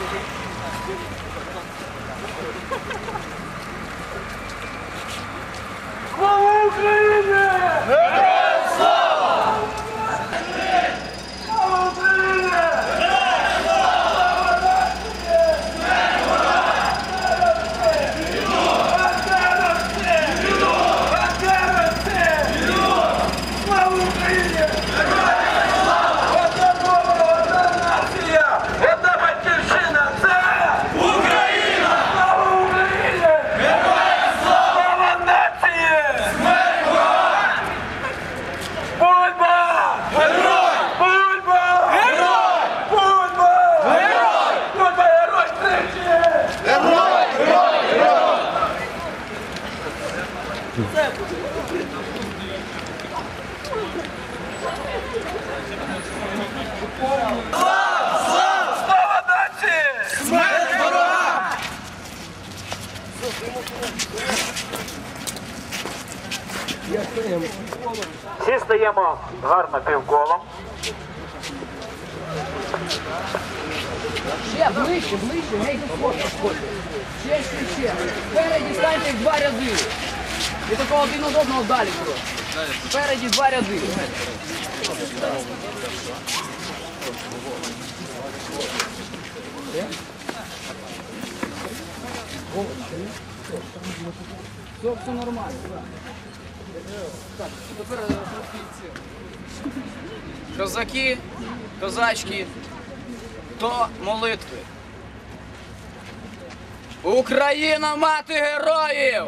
Слава Україні! Героям слава! Слава Україні! Героям слава! Смерть ворогам! Слава Україні! Героям слава! Одна мова, одна нація! Одна батьківщина! Це Україна! Слава Україні! Героям слава! Слава нації! Смерть ворогам! Бульба! Герой! Бульба! Герой! Бульба! Герой! Бульба! Герой тричі! Герой! Герой! Герой! Слава нації! Смерть ворогам! Всі стаємо гарно півколом. Ще, ближче, гей, підходь. Ще. Спереді станьте в 2 ряди. І такого один од одного далі просто. Спереді 2 ряди. Все нормально. Так, тепер козаки, козачки, до молитви. Україна, мати героїв!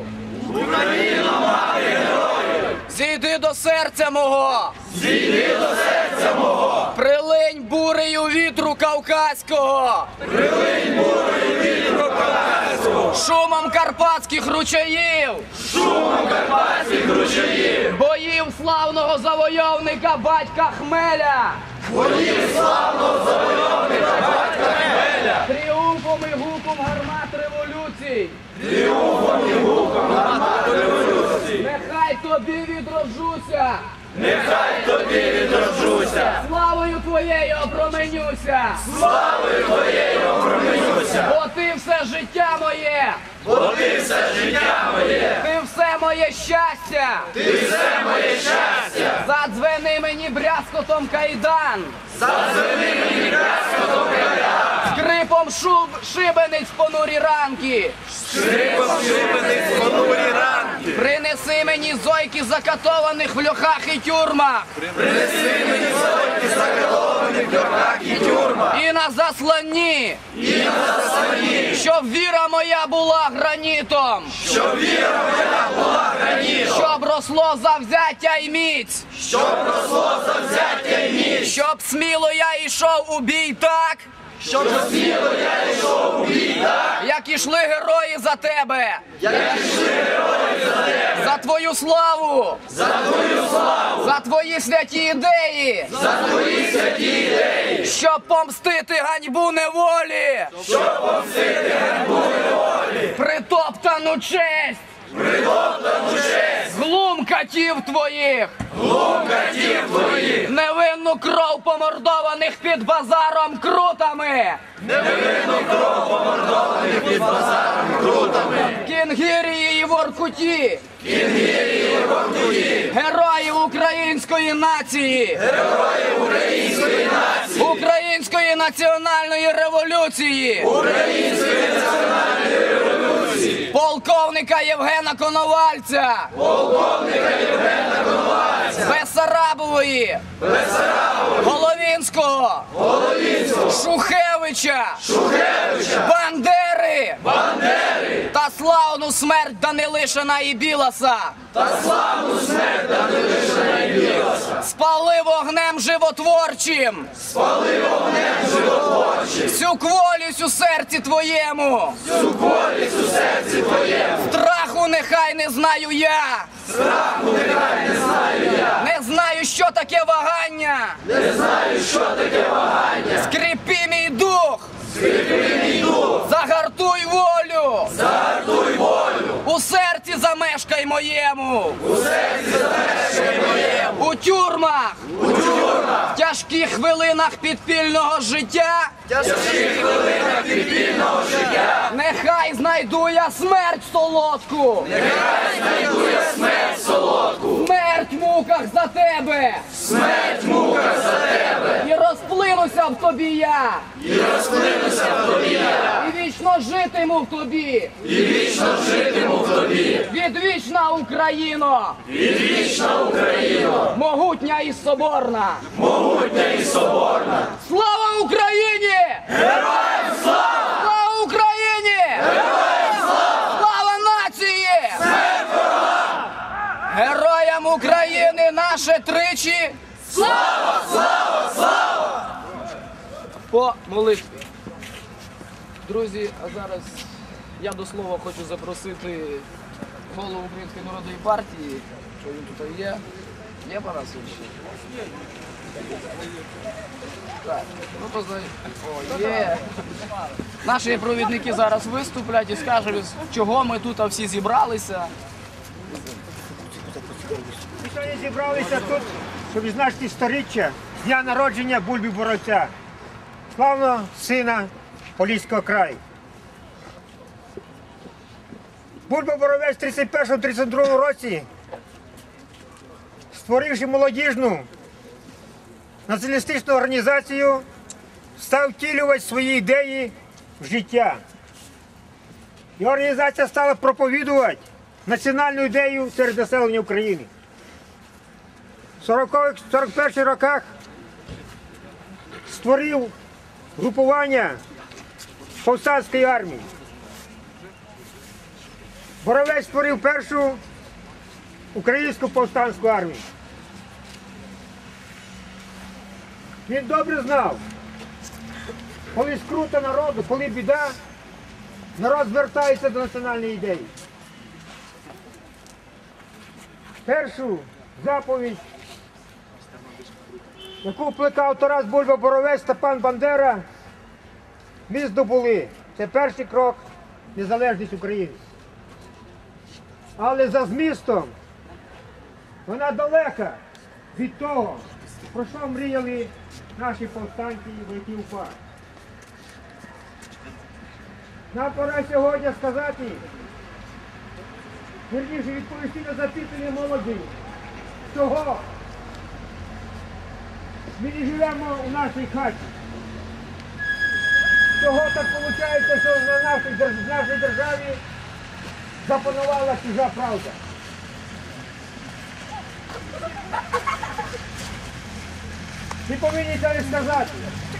Україна, мати героїв! Зійди до серця мого! Зійди до серця мого! Прилинь бурею вітру кавказького! Прилинь бурею вітру кавказького! Шумом карпатських ручаїв! Шумом карпатських ручаїв! Боїв славного завойовника батька Хмеля! Боїв славного завойовника батька Хмеля! Тріумфом і гуком гармат революцій! Тріумфом і гуком гармат революції! Нехай тобі відроджуся! Нехай тобі відроджуся! Славою твоєю променюся! Славою твоєю променюся! Бо ти все життя моє! Бо ти все життя моє! Ти все моє щастя! Ти все моє щастя! Задзвени мені брязкотом кайдан! Задзвени мені брязкотом кайдан! Скрипом шибениць понурі ранки! Скрипом шибениць понурі ранки! Принеси мені зойки закатованих в льохах і тюрмах! Принеси мені зойки заколованих в льохах і тюрмах! І на засланні! І на засланні! Щоб віра моя була гранітом! Щоб віра моя була гранітом! Щоб росло завзяття й міць! Щоб росло завзяття й міць! Щоб сміло я йшов у бій так! Щоб сміло я йшов у бій так! Як ішли герої за тебе! Як ішли герої за тебе! За твою славу! За твою славу! За твої святі ідеї! За твої святі ідеї! Щоб помстити ганьбу неволі! Щоб помстити ганьбу неволі! Притоптану честь! Притоптану честь! Глум катів твоїх! Глум катів твоїх! Невинну кров помордованих під базаром крутами! Невинну кров помордованих під базаром крутами! Кінгірії і Воркуті! Кінгірії і Воркуті! Героїв української нації! Героїв української нації! Української національної революції! Української національної революції! Полковника Євгена Коновальця! Полковника Євгена Коновальця! Бессарабової! Бессарабової! Головінського! Головінського! Шухевича! Шухевича! Бандери! Бандери! Та славну смерть Данилишина і Білоса! Та славну смерть Данилишина і Білоса! Спали вогнем животворчим! Спали вогнем животворчим! Всю кволість у серці твоєму! Всю кволість у серці твоєму! Страху нехай не знаю я! Страху нехай не знаю я! Не знаю, що таке вагання! Не знаю, що таке вагання! Скріпи мій дух! Скріпи мій дух! Загартуй волю! Загартуй волю! У серці замешкай моєму! У серці замешкай моєму! У тюрмах! У тюрмах! В тяжких хвилинах підпільного життя! Тяжких хвилинах підпільного життя. Нехай знайду я смерть солодку. Нехай знайду я смерть солодку. Смерть в муках за тебе. Смерть в муках за тебе. І розплинуся в тобі я. І розплинуся в тобі я. І вічно житиму в тобі. І вічно житиму в тобі. Відвічна Україно. Відвічна Україно. Могутня і соборна. Могутня і соборна. Слава Україні! Героям слава! Слава Україні! Героям слава! Слава нації! Смерть ворогам! Героям України наше тричі Слава! Слава! Слава! по молитві. Друзі, а зараз я до слова хочу запросити голову Української народної партії, що він тут є. Є Панасович? Так, ну то є. Наші провідники зараз виступлять і скажуть, чого ми тут всі зібралися. Ми сьогодні зібралися тут, щоб відзначити сторіччя з дня народження Бульби Боровця, славного сина Поліського краю. Бульба Боровець в 31-32 році, створивши молодіжну націоналістичну організацію, став втілювати свої ідеї в життя. І організація стала проповідувати національну ідею серед населення України. В 41-х роках створив групування повстанської армії. Боровець створив першу українську повстанську армію. Він добре знав, коли скрута народу, коли біда, народ звертається до національної ідеї. Першу заповідь, яку плекав Тарас Бульба Боровець, Степан Бандера, ми здобули. Це перший крок – незалежність України. Але за змістом вона далека від того, про що мріяли наші повстанці і вояки УПА. Нам пора сьогодні сказати, вірніше відповісти на запитання молоді, чого ми не живемо у нашій хаті. Чого так виходить, що в нашій державі запанувала чужа правда. Ми повинні це сказати,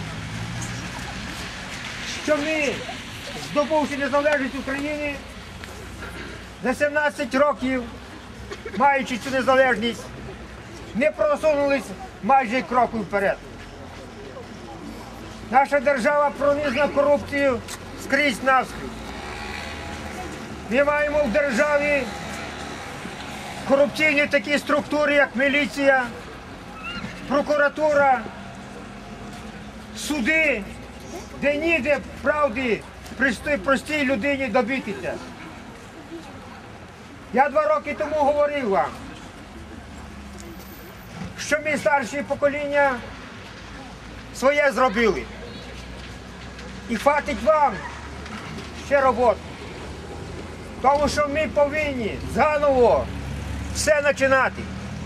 що ми, здобувши незалежність України, за 17 років, маючи цю незалежність, не просунулись майже кроку вперед. Наша держава пронизана корупцією скрізь навскрізь. Ми маємо в державі корупційні такі структури, як міліція, прокуратура, суди, де ніде правди простій людині добитися. Я 2 роки тому говорив вам, що ми старші покоління своє зробили. І хватить вам ще роботи. Тому що ми повинні заново все починати.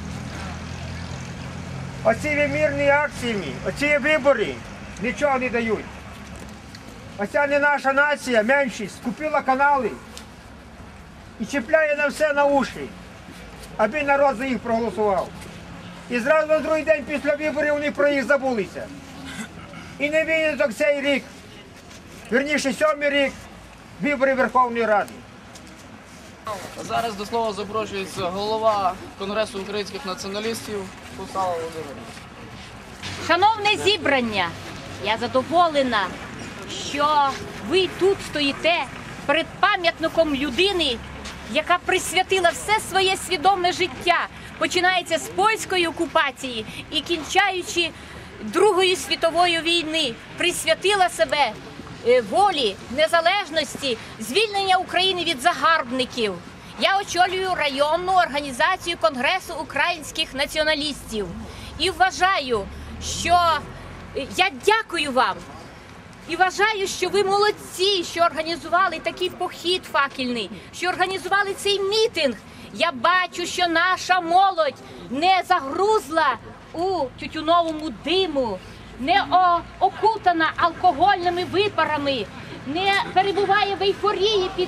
Оці мирні акції, оці вибори нічого не дають. Оця не наша нація, меншість, купила канали і чіпляє на все на уші, аби народ за їх проголосував. І зразу на другий день після виборів вони про їх забулися. І не виняток цей рік, вірніше 7-й рік, вибори Верховної Ради. Зараз до слова запрошується голова Конгресу українських націоналістів Пусала Володимирівна. Шановне зібрання, я задоволена, що ви тут стоїте перед пам'ятником людини, яка присвятила все своє свідоме життя, починається з польської окупації і кінчаючи Другої світової війни, присвятила себе волі, незалежності, звільнення України від загарбників. Я очолюю районну організацію Конгресу українських націоналістів і вважаю, що я дякую вам І вважаю, що ви молодці, що організували такий похід факельний, що організували цей мітинг. Я бачу, що наша молодь не загрузла у тютюновому диму, не окутана алкогольними випарами, не перебуває в ейфорії під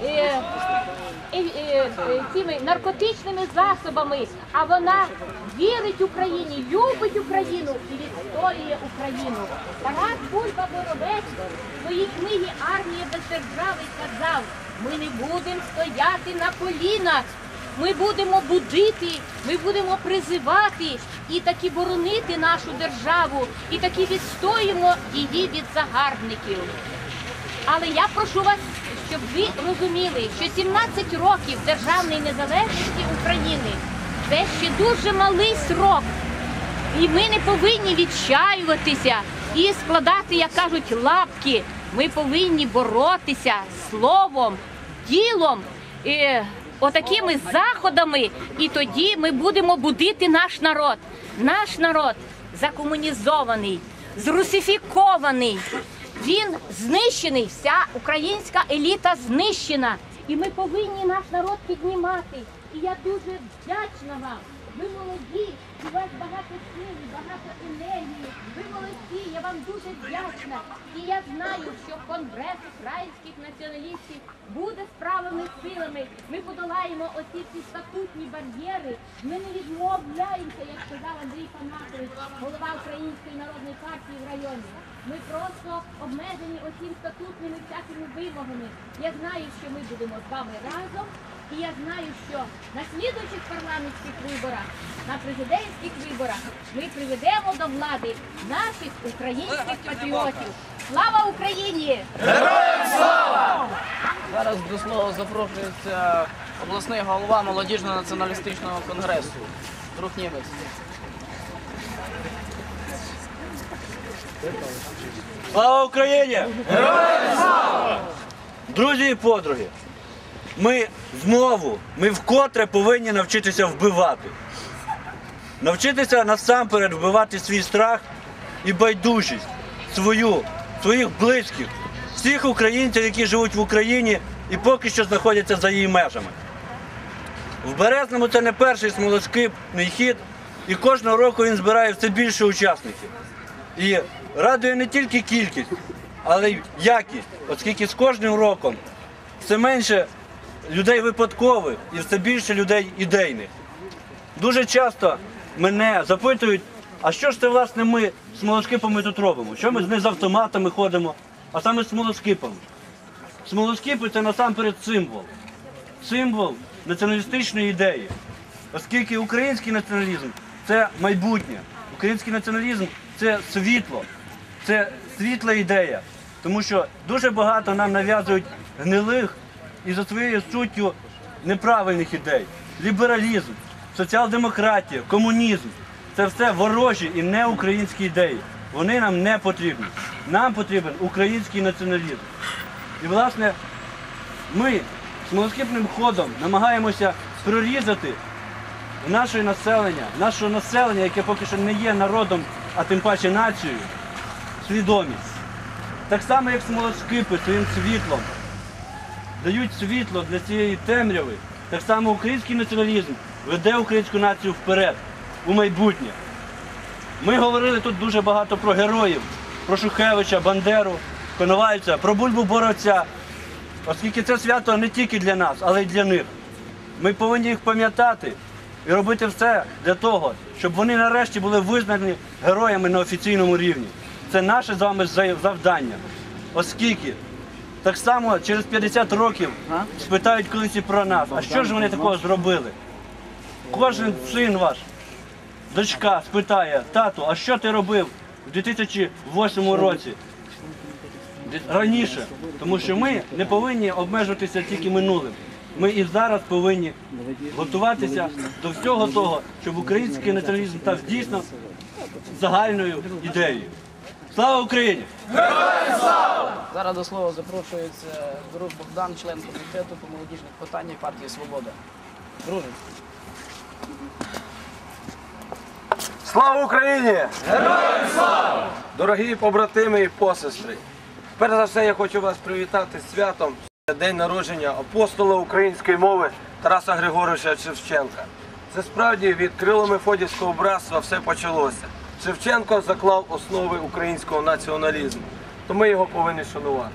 цими наркотичними засобами, а вона вірить Україні, любить Україну і відстоює Україну. Тарас Бульба-Боровець в своїй книгі «Армія без держави» сказав: ми не будемо стояти на колінах, ми будемо будити, ми будемо призивати і таки боронити нашу державу, і таки відстоїмо її від загарбників. Але я прошу вас, щоб ви розуміли, що 17 років державної незалежності України – це ще дуже малий срок. І ми не повинні відчаюватися і складати, як кажуть, лапки. Ми повинні боротися словом, ділом, отакими заходами, і тоді ми будемо будити наш народ. Наш народ закомунізований, зрусифікований. Він знищений, вся українська еліта знищена. І ми повинні наш народ піднімати. І я дуже вдячна вам. Ви молоді, у вас багато сили, багато енергії. Ви молодці, я вам дуже вдячна. І я знаю, що Конгрес українських націоналістів буде з правими силами. Ми подолаємо оці всі статутні бар'єри. Ми не відмовляємося, як сказав Андрій Панасович, голова Української народної партії в районі. Ми просто обмежені оцім статутними всякими вимогами. Я знаю, що ми будемо з вами разом. І я знаю, що на слідуючих парламентських виборах, на президентських виборах ми приведемо до влади наших українських патріотів. Слава Україні! Героям слава! Зараз до слова запрошується обласний голова молодіжного націоналістичного конгресу Друг Німець. Слава Україні! Героям слава! Друзі і подруги, ми вкотре повинні навчитися вбивати. Навчитися насамперед вбивати свій страх і байдужість, своїх близьких, всіх українців, які живуть в Україні і поки що знаходяться за її межами. В Березному це не перший смолоскипний хід, і кожного року він збирає все більше учасників. І радує не тільки кількість, але й якість, оскільки з кожним роком все менше людей випадкових і все більше людей ідейних. Дуже часто мене запитують, а що ж це, власне, ми з смолоскипами тут робимо? Що ми не з автоматами ходимо, а саме з смолоскипами? Смолоскипи – це насамперед символ. Символ націоналістичної ідеї. Оскільки український націоналізм – це майбутнє. Український націоналізм – це світло. Це світла ідея. Тому що дуже багато нам нав'язують гнилих і за своєю суттю неправильних ідей. Лібералізм, соціал-демократія, комунізм – це все ворожі і не українські ідеї. Вони нам не потрібні. Нам потрібен український націоналізм. І, власне, ми смолоскипним ходом намагаємося прорізати нашого населення, яке поки що не є народом, а тим паче нацією, свідомість. Так само, як смолоскипи своїм світлом дають світло для цієї темряви, так само український націоналізм веде українську націю вперед, у майбутнє. Ми говорили тут дуже багато про героїв, про Шухевича, Бандеру, Коновальця, про Бульбу-Боровця, оскільки це свято не тільки для нас, але й для них. Ми повинні їх пам'ятати і робити все для того, щоб вони нарешті були визнані героями на офіційному рівні. Це наше з вами завдання. Оскільки так само через 50 років спитають колись і про нас, а що ж вони такого зробили? Кожен син ваш, дочка спитає: тату, а що ти робив у 2008 році? Раніше. Тому що ми не повинні обмежуватися тільки минулим. Ми і зараз повинні готуватися до всього того, щоб український націоналізм став дійсно загальною ідеєю. Слава Україні! Героям слава! Зараз до слова запрошується друг Богдан, член комітету по молодіжних питаннях партії «Свобода». Друже. Слава Україні! Героям слава! Дорогі побратими і посестри! Перш за все, я хочу вас привітати з святом. День народження апостола української мови Тараса Григоровича Шевченка. Це справді від Кирило-Мефодіївського братства все почалося. Шевченко заклав основи українського націоналізму, то ми його повинні шанувати.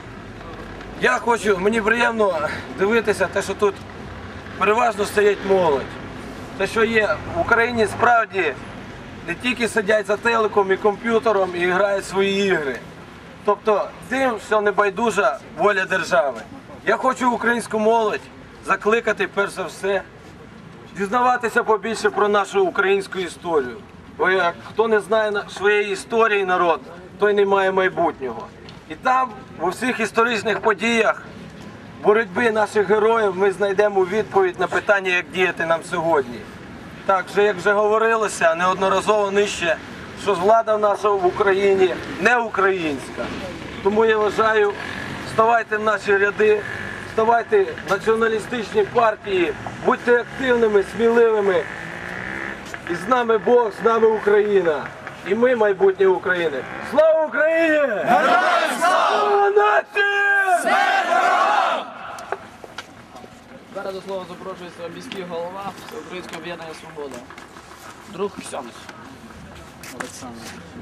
Мені приємно дивитися те, що тут переважно стоять молодь. Те, що є в Україні справді не тільки сидять за телеком і комп'ютером і грають свої ігри. Тобто тим, що небайдужа воля держави. Я хочу українську молодь закликати, перш за все, дізнаватися побільше про нашу українську історію. Бо хто не знає своєї історії народ, той не має майбутнього. І там, у всіх історичних подіях, боротьби наших героїв, ми знайдемо відповідь на питання, як діяти нам сьогодні. Так, як вже говорилося неодноразово нижче, що влада наша в Україні не українська. Тому я вважаю, вставайте в наші ряди, вставайте в націоналістичні партії, будьте активними, сміливими. І з нами Бог, з нами Україна. І ми майбутнє України. Слава Україні! Героям слава! Слава нації! Смерть ворогам! Зараз до слова запрошується міський голова Всеукраїнського об'єднання «Свобода». Друг Ксьонс Олександр.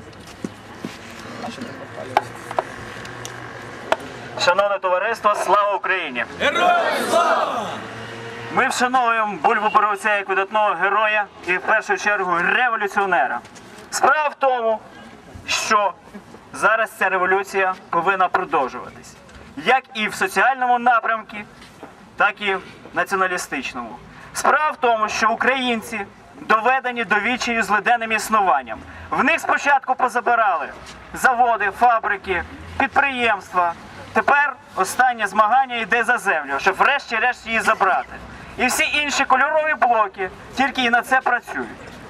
Шановне товариство, слава Україні! Героям слава! Ми вшановуємо Бульбу-Боровця як видатного героя і в першу чергу революціонера. Справа в тому, що зараз ця революція повинна продовжуватись. Як і в соціальному напрямку, так і в націоналістичному. Справа в тому, що українці доведені до відчаю злиденним існуванням. В них спочатку позабирали заводи, фабрики, підприємства. Тепер останнє змагання йде за землю, щоб врешті-решт її забрати. І всі інші кольорові блоки тільки і на це працюють.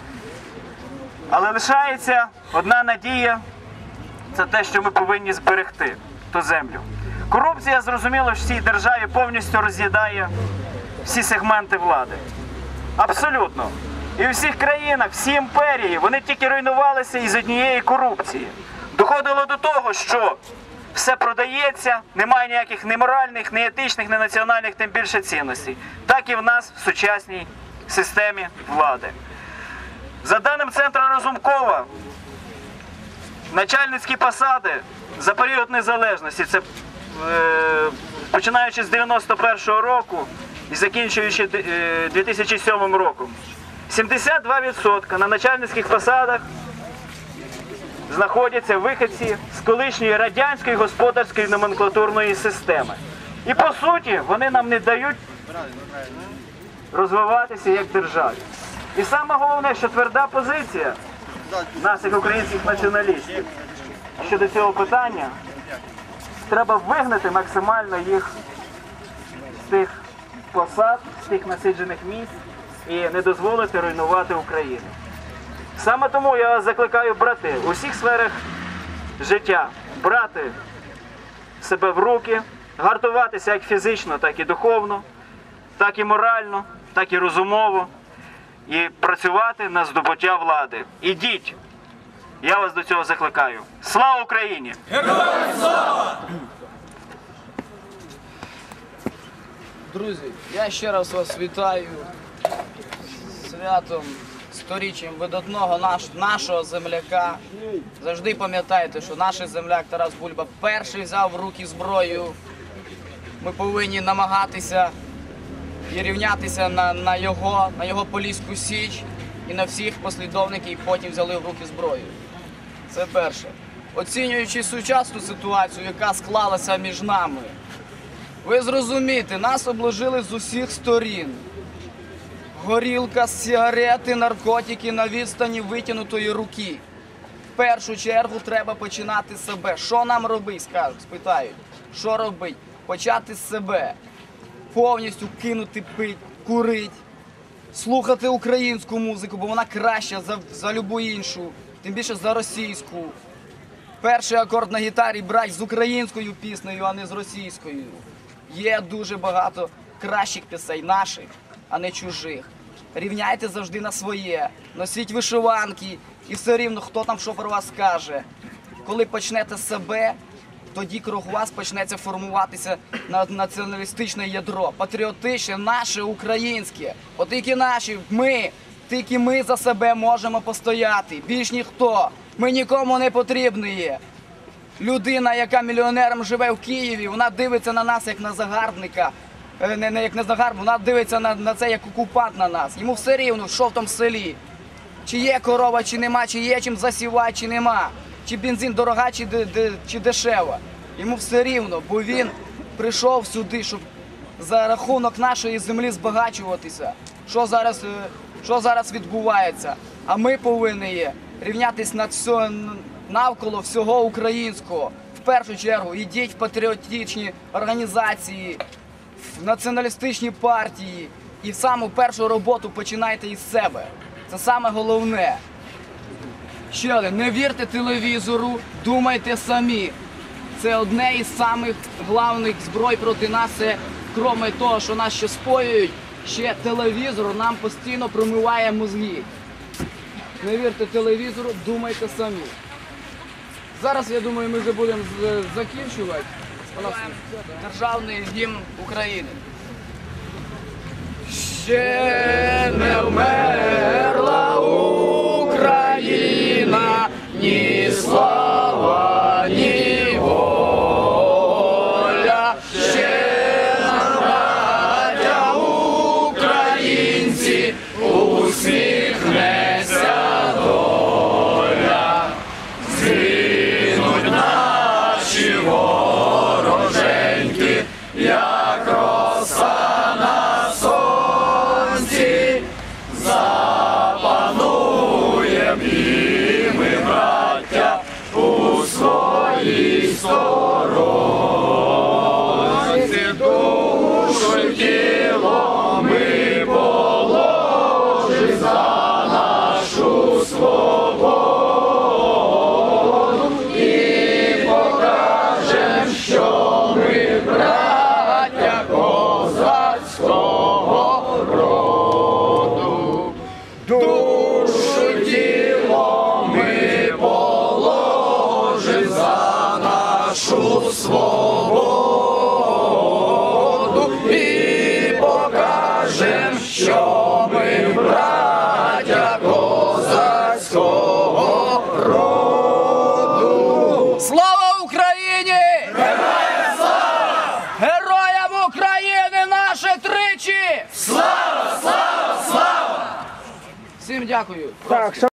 Але лишається одна надія – це те, що ми повинні зберегти ту землю. Корупція, зрозуміло, в цій державі повністю роз'їдає всі сегменти влади. Абсолютно. І у всіх країнах, всі імперії, вони тільки руйнувалися із однієї корупції. Доходило до того, що все продається, немає ніяких ні моральних, ні етичних, ні національних, тим більше цінностей. Так і в нас в сучасній системі влади. За даним Центру Разумкова, начальницькі посади за період незалежності, це починаючи з 91-го року і закінчуючи 2007 роком, 72% на начальницьких посадах знаходяться виходці з колишньої радянської господарської номенклатурної системи. І по суті вони нам не дають розвиватися як державі. І саме головне, що тверда позиція наших українських націоналістів щодо цього питання, треба вигнати максимально їх з тих посад, з тих насиджених місць і не дозволити руйнувати Україну. Саме тому я вас закликаю, брати, у всіх сферах життя брати себе в руки, гартуватися як фізично, так і духовно, так і морально, так і розумово, і працювати на здобуття влади. Ідіть! Я вас до цього закликаю. Слава Україні! Героям слава! Друзі, я ще раз вас вітаю з святом, сторіччям видатного нашого земляка. Завжди пам'ятайте, що наш земляк Тарас Бульба перший взяв в руки зброю. Ми повинні намагатися і рівнятися на його Поліську Січ і на всіх послідовників, які потім взяли в руки зброю. Це перше. Оцінюючи сучасну ситуацію, яка склалася між нами, ви зрозумієте, нас обложили з усіх сторін. Горілка, сигарети, наркотики на відстані витягнутої руки. В першу чергу треба починати з себе. Що нам робити, скажуть, спитають. Що робити? Почати з себе. Повністю кинути пить, курить, слухати українську музику, бо вона краща за любу іншу, тим більше за російську. Перший акорд на гітарі брати з українською піснею, а не з російською. Є дуже багато кращих пісень наших, а не чужих. Рівняйте завжди на своє, носіть вишиванки і все рівно, хто там що про вас скаже. Коли почнете з себе, тоді круг вас почнеться формуватися націоналістичне ядро, патріотичне, наше, українське. От тільки ми за себе можемо постояти, більш ніхто. Ми нікому не потрібні є. Людина, яка мільйонером живе в Києві, вона дивиться на нас як на загарбника. Не як на загарбник, вона дивиться на це як окупант на нас. Йому все рівно, що в тому селі. Чи є корова, чи нема, чи є чим засівати, чи нема. Чи бензин дорога, чи дешева. Йому все рівно, бо він прийшов сюди, щоб за рахунок нашої землі збагачуватися. Що зараз відбувається? А ми повинні рівнятись навколо всього українського. В першу чергу йдіть в патріотичні організації, в націоналістичні партії і саму першу роботу починайте із себе. Це саме головне. Ще один, не вірте телевізору, думайте самі. Це одне із самих головних зброй проти нас, це, крім того, що нас ще споюють, ще телевізор нам постійно промиває мозги. Не вірте телевізору, думайте самі. Зараз, я думаю, ми вже будемо закінчувати. У нас державний гімн України. Ще не вмерла Україна, ні слава, ні воля. Ще нам, браття українці, усміхнеться доля. Згинуть наші вороженьки, як роса на сонці. Запануєм і ми, браття, у своїй сторонці. Душу й тіло ми положим за нашу свободу і покажем, що ми браття козацького роду. Душу й тіло ми положим за нашу свободу і покажем, що ми браття козацького роду. Слава Україні! Героям слава! Героям України наше тричі! Слава, слава, слава! Всім дякую. Так,